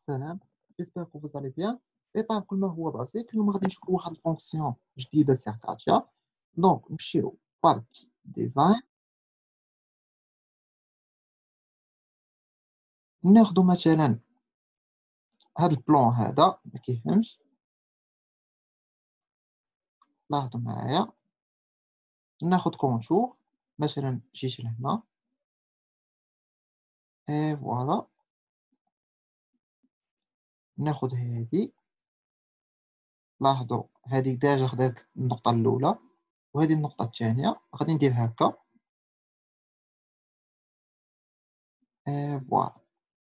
السلام، j'espère que vous allez bien. إطار كل ما هو بسيط، اليوم غادي نشوفوا واحد الفونكسيون جديدة سي كاتيا. دونك نمشيو بارك ديزاين، ناخدو مثلا هاد البلون هذا ما كيفهمش، لاحظوا معايا. ناخد كونتور مثلا جيت لهنا، اي فوالا. ناخد هادي، لاحظوا هادي ديجا خدات النقطة الأولى وهذه النقطة الثانية، غادي ندير هكا، اي فوالا.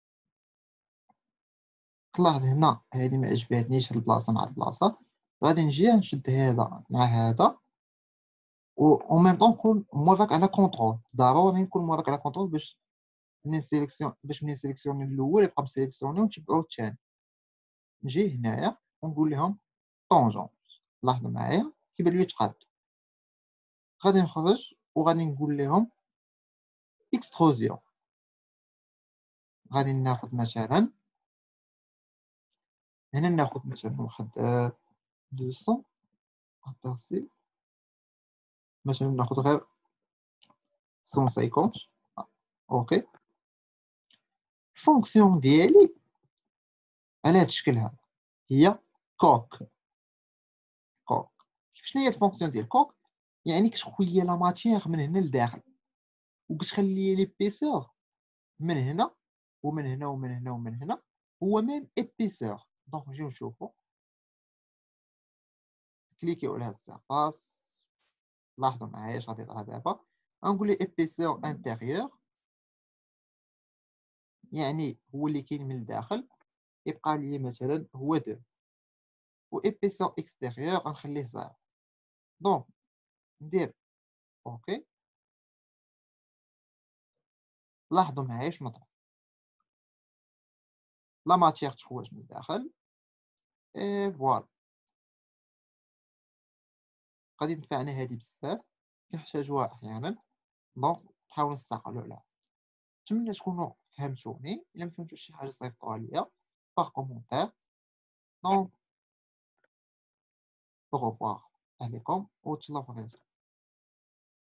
تلاحظ هنا هادي ما عجباتنيش، هاد البلاصة مع البلاصة، غادي نجي نشد هذا مع هذا و ميم طون نكون موافق على كونطرول. ضروري نكون موافق على كونطرول باش منين نسيليكسيوني الأول يبقى مسيليكسيوني ونتبعو الثاني. نجي هنايا ونقول لهم طونجونس، لاحظوا معايا كيبان لي تقاد. غادي نخرج وغادي نقول لهم اكستروزيون. غادي ناخد مثلا هنا، ناخد مثلا واحد 200 ابارسي، مثلا ناخد غير 150. اوكي. الفونكسيون ديالي على هاد الشكل هذا هي كوك. شنو هي الفونكسيون ديال كوك؟ يعني كتخويا لا ماتيير من هنا لداخل وكتخلي ليبيسور من هنا ومن هنا ومن هنا ومن هنا هو ميم ايبيسور. دونك نجيو نشوفو، كليكيو على هاد السيرفاس. لاحظوا معايا اش غادي يطرا دابا. غنقول لي ايبيسور انتيريور، يعني هو اللي كاين من الداخل، يبقى لي مثلا هو 2. و ايبيسور اكستيريور غنخليه 0. دونك ندير اوكي. لاحظوا معايا شنو طرا، لا ماتيير تخوات من الداخل، اي فوالا. غادي تنفعنا هادي بزاف، كنحتاجوها احيانا، دونك نحاولو نستعقلو عليها. نتمنى تكونوا فهمتوني. الا ما فهمتوش شي حاجه صيفطوها ليا باغ كومونتير. دونك au revoir عليكم وتهلاو في الرزق.